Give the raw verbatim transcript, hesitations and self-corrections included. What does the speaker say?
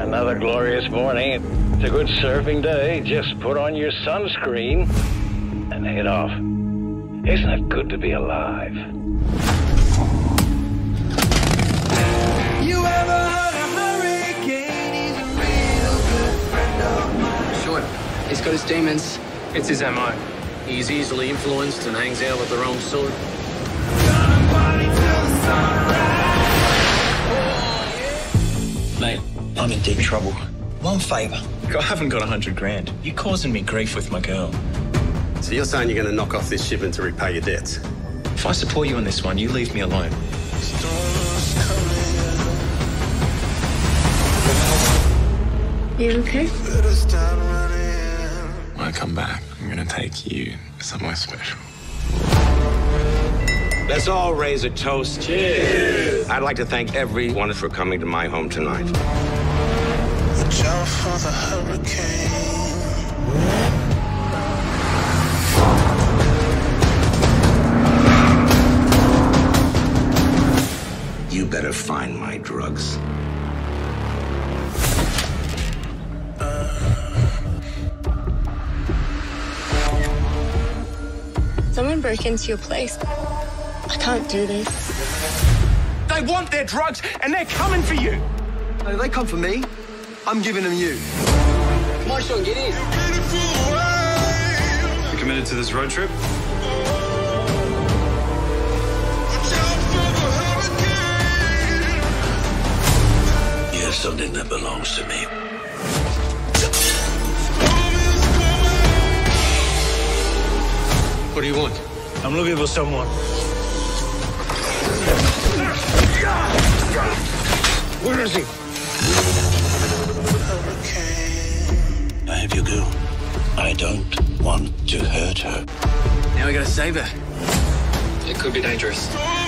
Another glorious morning. It's a good surfing day. Just put on your sunscreen and head off. Isn't it good to be alive? You ever heard a hurricane? He's a real good friend of mine. Sure, he's got his demons. It's his M O. He's easily influenced and hangs out with the wrong sort. Gonna party till the sunrise. Mate, I'm in deep trouble. One favour. I haven't got a hundred grand. You're causing me grief with my girl. So you're saying you're going to knock off this shipment to repay your debts? If I support you on this one, you leave me alone. You okay? When I come back, I'm going to take you somewhere special. Let's all raise a toast. Cheers! I'd like to thank everyone for coming to my home tonight. Watch out for the hurricane. You better find my drugs. Someone broke into your place. I can't do this. They want their drugs, and they're coming for you. No, they come for me. I'm giving them you. Come on, Sean, get in. You committed to this road trip? You have something that belongs to me. What do you want? I'm looking for someone. Where is he? I have your girl. I don't want to hurt her. Now we gotta save her. It could be dangerous.